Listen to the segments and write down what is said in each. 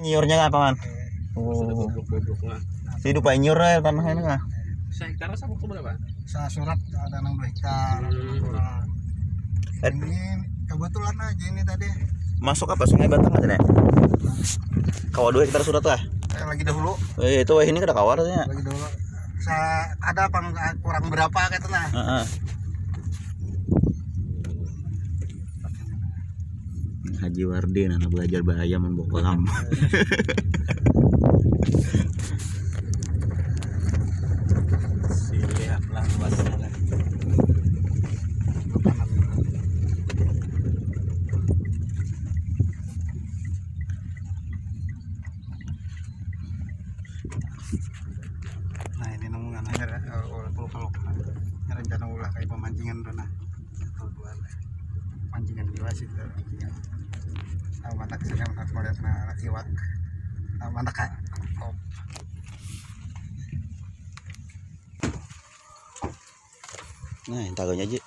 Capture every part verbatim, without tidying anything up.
nyiurnya apa man? Oh. Si hidup aja nyiur ya tanah ini nggak? Sehektar sama tuh berapa? Saya surat ada enam belas hektar. Ini kebetulan aja ini tadi. Masuk apa Sungai Batang aja nih? Kawah dua hektar surat lah. Eh, lagi dahulu. Eh, itu ini kada kawar ya. Lagi dahulu. Saya ada apa kurang berapa gitu nah. Heeh. Haji Wardi anak belajar bahaya men bokolam. Lihatlah luasnya. Nah ini namungan air kalau kalau rencana ulah kayak pemancingan tuh nah atau dua pancingan dua sih tuh nah mana kesana mana melihat nah iwak nah mana kak oh. Nah, yang tagonya aja.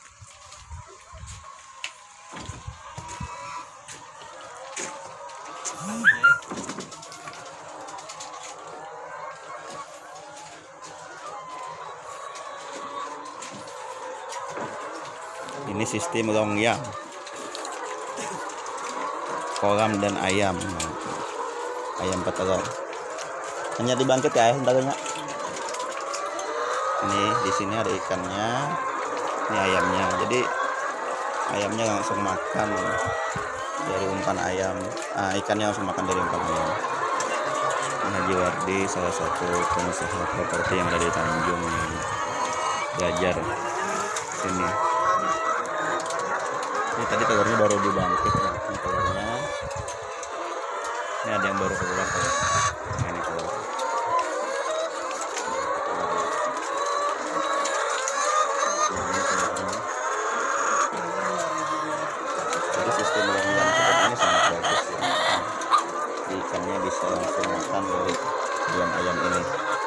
Ini sistem longyang, kolam dan ayam, ayam petelur. Hanya dibangkit ya, tagonya. Ini di sini ada ikannya, ini ayamnya. Jadi ayamnya langsung makan dari umpan ayam, ah, ikannya langsung makan dari umpan ayam. Haji Wardi salah satu pengusaha properti yang ada di Tanjung belajar sini. Ini tadi telurnya baru dibangkit ya. Ini telurnya. Ini ada yang baru keluar. Nah, ini telur. Jadi sistem longyang ini sangat bagus ya. Ikannya bisa langsung makan dari ayam-ayam ini.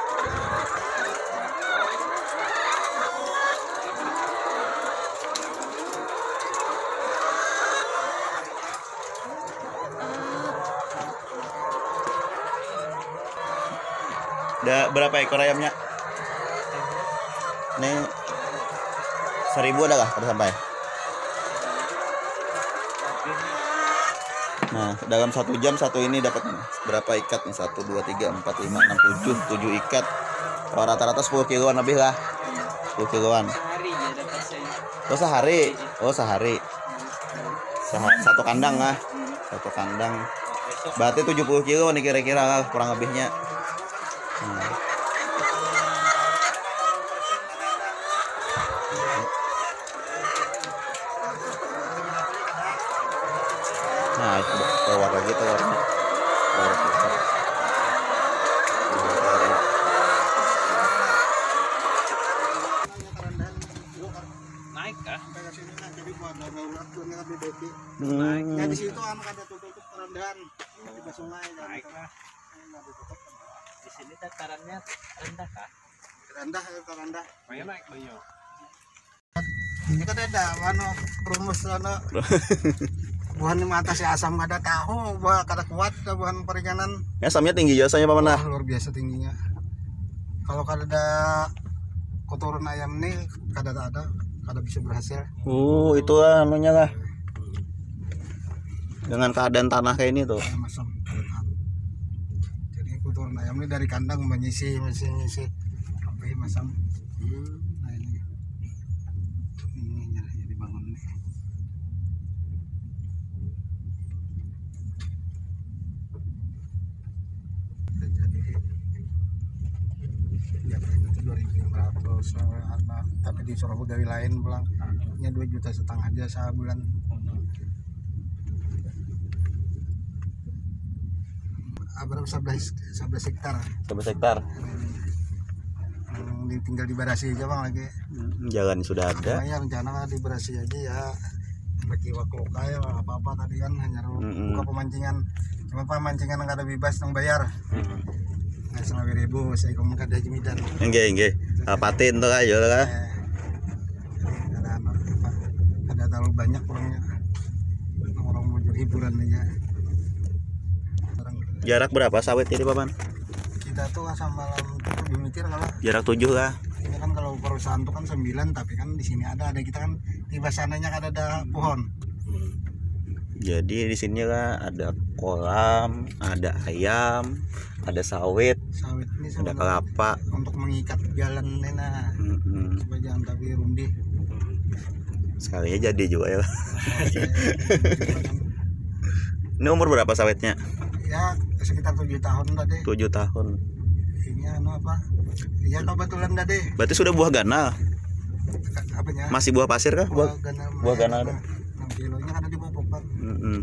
Ada berapa ekor ayamnya? Ini seribu ada kah pada sampai? Nah, dalam satu jam satu ini dapat berapa ikat nih? Satu, dua, tiga, empat, lima, enam, tujuh, tujuh ikat. Oh, rata-rata sepuluh kiloan lebih lah. Sepuluh kiloan. Sehari ya dapat saya. Oh sehari, oh sehari. Seha- satu kandang lah, satu kandang. Berarti tujuh puluh kilo nih kira-kira lah, kurang lebihnya. Hmm. Nah, itu keluar lagi telurnya. Keluar telur. Naik kah? Hmm. Ya di situ anu ada tutup kerendahan di sungai Naik kah? Di sini datarannya rendah kah? rendah rendah. Banyak naik banyak. Ini kan ada anu rumus anu buhan mata si asam ada tahu bahwa kada kuat buhan perikanan. Ya asamnya tinggi jasanya Pak Manah. Luar biasa tingginya. Kalau kada ada kotoran ayam nih kada ada kada bisa berhasil. Uh, itu lah anunya lah. Dengan keadaan tanah kayak ini tuh. Masam. Jadi kotoran ayam ini dari kandang menyisi menyisi menyisi sampai masam. Nah ini ini jadi dibangun nih. Jadi ya itu dua ribu lima ratus apa tapi di Surabaya dari lain pulang nya dua juta setengah aja sebulan. Berapa sebelas sebelas hektar sebelas hektar. yang tinggal di Barasi aja bang lagi. Jalan sudah ada. Ya rencana di Barasi aja ya bagi waktu kaya apa apa tadi kan hanya Mm-mm. buka pemancingan cuma pemancingan nggak ada bebas nang bayar. Mm-mm. Nggak selama ribu saya kamu kada jemidan. Enggak enggak. Patin tuh aja lah. Eh, ada apa ada terlalu banyak orangnya orang mau jadi hiburan aja orang Jarak berapa sawit ini paman? Kita tuh asal malam tujuh meter kalau Jarak tujuh lah. ini kan kalau perusahaan tuh kan sembilan, tapi kan di sini ada ada kita kan tiba sananya kan ada pohon. Jadi di sini lah ada kolam, ada ayam, ada sawit, Sawit ini ada sebenarnya kelapa. untuk mengikat jalan ini nah Mm-mm. supaya jangan tapi rundih. Sekalinya jadi juga ya. Ini umur berapa sawitnya? Ya sekitar tujuh tahun tadi. tujuh tahun. Ini anu apa? Iya kebetulan tadi. Berarti sudah buah ganal. Apanya? Masih buah pasir kah? Buah. ganal. buah ganal ada. enam kilonya ada di pupuk kan. Mm-mm.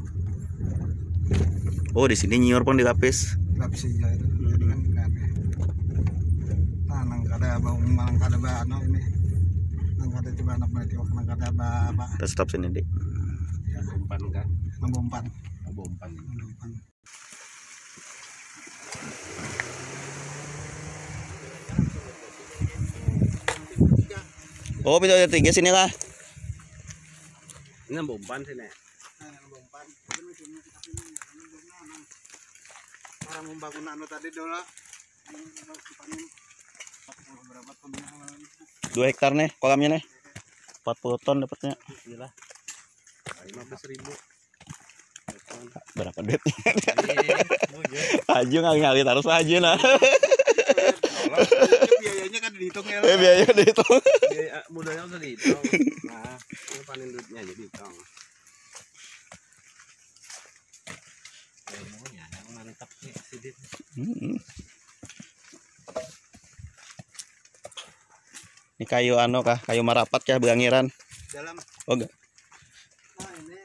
Oh di sini nyiur pun dilapis. Lapis aja itu. Jadi kan aneh. Nah, nang kada bau malang kada ba anu ini. Nang kada coba anak berarti wak nang kada ba ba. Kita stop sini dik. Ya, Umpan kan? membompan. Umpan. Membompan. Oh pintu tiga sini lah. Ini umpan sini. Nah, membompan. Ini sini kita sini. Orang membangun anu tadi dola. Berapa tonnya? Dua hektar nih kolamnya nih. empat puluh ton dapatnya. Gila. lima belas ribu. Berapa duitnya? Aju ngali-ngali terus aja nah. Biayanya kan dihitung ya. Eh biaya dihitung. Biaya modalnya udah dihitung. Nah, ini panen duitnya jadi hitung. Ilmunya yang mantap nih sidit. Hmm. Ini kayu anu kah? Kayu marapat kah belangiran? Dalam. Oh enggak. Nah ini.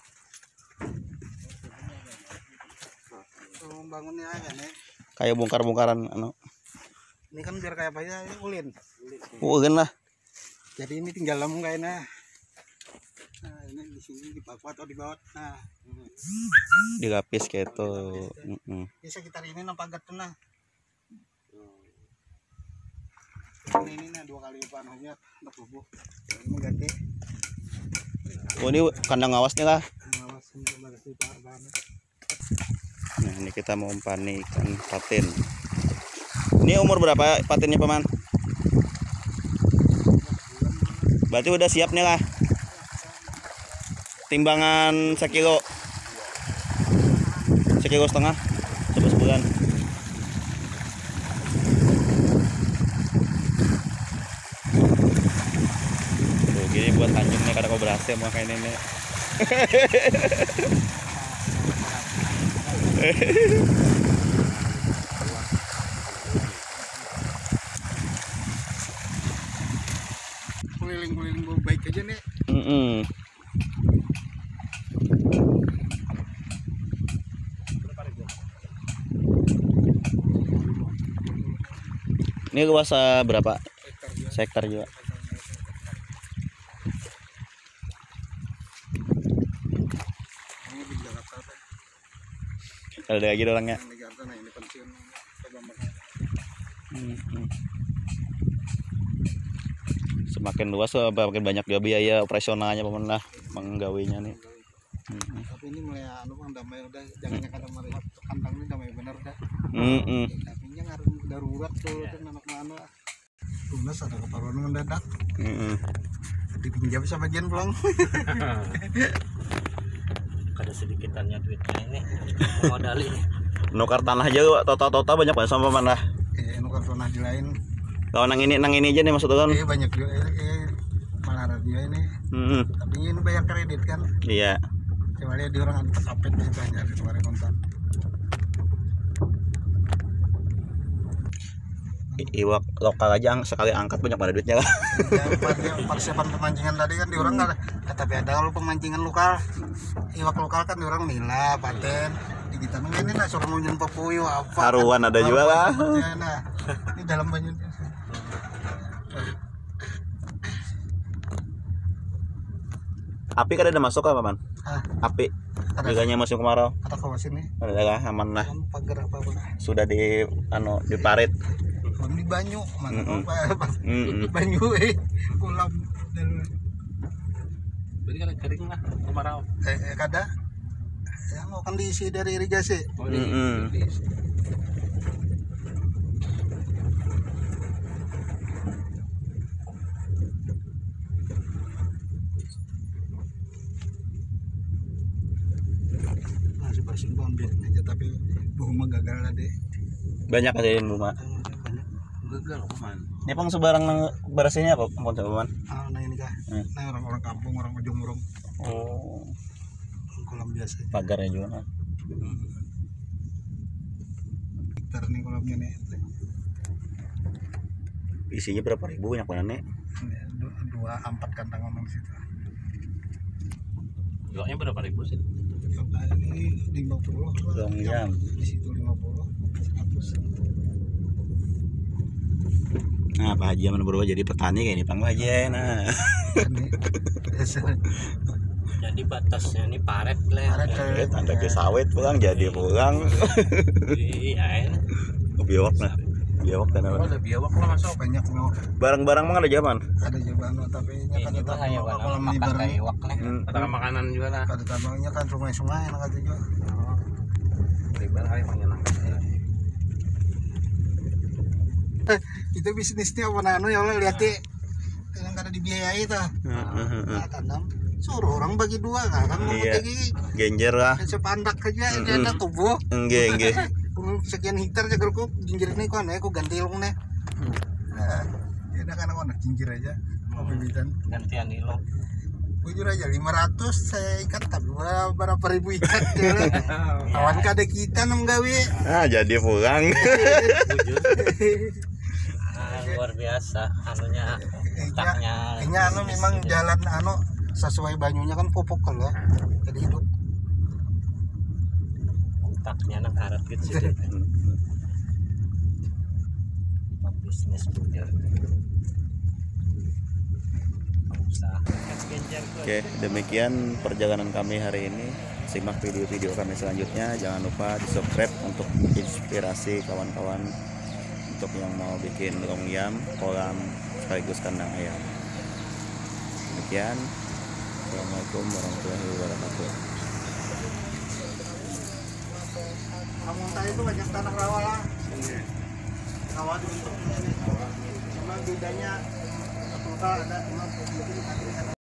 Tuh bangunnya ya nih. Kayu bongkar-bongkaran anu. Ini kan biar kayak apa ya? Ini ulin. Ulin lah. Jadi ini tinggal lem kayak nah. Nah ini di sini dipaku atau di bawah. Nah. Dilapis kayak itu. Mm-mm. Di sekitar ini nampak gat nah. Ini ini nah dua kali panahnya untuk bubuk. Ini mengganti. Oh ini kandang awasnya lah. Ngawasin coba kasih Pak Bang. Nah ini kita mau umpani ikan patin. Ini umur berapa patinnya paman? Berarti udah siap nih lah. Timbangan sekilo. Sekilo setengah. Coba sebulan. Tuh gini buat tanjung nih kada kau berhasil mau kayak ini. Keliling-keliling baik aja nih. Mm-mm. Ini luas uh, berapa? Sektor juga. Ini di Jakarta. Ada lagi orangnya. Di Jakarta nah ini pensiun. Coba Mm-mm. Semakin luas semakin banyak juga biaya operasionalnya pemenang menggawinya nih. Mm-mm. tapi ini mulai anu bang damai udah jangannya kadang melihat kandang ini damai bener dah. Mm-mm. Tapi nya ngaruh darurat tuh kan anak mana tunas ada keperluan mendadak Mm-mm. dipinjam sama jen pulang. Ada sedikitannya duitnya ini. Modal ini. Nukar tanah aja total-total banyak banget sama pemenang. Eh nukar tanah di lain. Kalau nang ini nang ini aja nih maksudnya kan. Eh banyak juga eh, eh malah ada dia ini. Mm-mm. Tapi ini bayar kredit kan. Iya. Coba lihat di orang ada kesapet di banyak di kemarin kontak. I- Iwak lokal aja ang- sekali angkat banyak pada duitnya lah. Ya, pada persiapan pemancingan tadi kan di orang nggak ada. Eh, tapi ada kalau pemancingan lokal, iwak lokal kan di orang nila, paten. Di kita mah ini nah suruh nunjuk papuyo apa. Haruan ada juga lah. Ya, nah, ini dalam banyu. Api kan ada masuk apa man? Ah, Api. ada Juganya musim kemarau. ada kawas ini. Ada lah aman lah. Kan pagar apa apa. Sudah di anu di parit. Kan di banyu mana Mm-mm. apa Mm-mm. banyu eh kolam dalam. Berarti kan kering lah kemarau. Eh, eh kada yang akan diisi dari irigasi. Oh, di- Mm-mm. di- Masih bersimbang biarin aja tapi bunga gagal lah deh. Banyak ada yang rumah. Banyak. gagal kuman. Ini pang sebarang nang berasnya apa pang teman? Ah, nah ini kah? Hmm. Nah orang-orang kampung, orang ujung urung, Oh, kolam biasa. pagarnya juga. Hektar nih kolamnya nih. Isinya berapa ribu banyak mana nih? Ini dua, dua empat kandang orang di situ. Jualnya berapa ribu sih? Yang lain ini lima puluh lah. Dong jam. Di situ lima puluh, seratus. Nah, Pak Haji yang berubah jadi petani kayak ini, Pang Haji ya, nah. Ini biasa. Jadi batasnya ini paret lah. Paret. Eh, tanda ke sawit pulang jadi pulang. Iya, enak. Biawak nah. Biawak kan Oh, apa? ada biawak lah masuk. Banyak mau Barang-barang mah ada zaman. ada jawaban tapi ini kan Ini tetap mah hanya mau barang kolam makan libar kayak nih. iwak nih. Hmm. Atau makanan juga lah. Kada tambangnya kan sungai-sungai enak aja juga. Libar kayak menyenangkan. Eh, itu bisnisnya apa nano ya Allah lihat deh. Yang kada dibiayai tuh. Nah, tanam suruh orang bagi dua kan kan mau Iya. pergi Genjer lah. sepandak aja ini Mm-mm. ada tubuh Enggak, enggak. sekian hektar jaga kok jinjir ini kok aneh kok ganti long nih. Nah, ya udah kan aku anak jinjir aja. Mau bibitan. Gantian ilok. Bujur aja lima ratus saya ikat tapi berapa, berapa ribu ikat ya. Kawan kada kita nem gawe. Ah, jadi pulang. Bujur. Ah, luar biasa anunya taknya. Ini anu memang jalan anu sesuai banyunya kan pupuk kalau jadi hidup. Taknya nak karat gitu sih. Bisnis bujur. Usaha. Oke, demikian perjalanan kami hari ini. Simak video-video kami selanjutnya. Jangan lupa di subscribe untuk inspirasi kawan-kawan untuk yang mau bikin longyam, kolam, sekaligus kandang ayam. Demikian. Assalamualaikum warahmatullahi wabarakatuh. Kampung saya itu banyak tanah rawa lah. Rawa itu untuk ini. Cuma bedanya satu kali ada cuma mungkin ada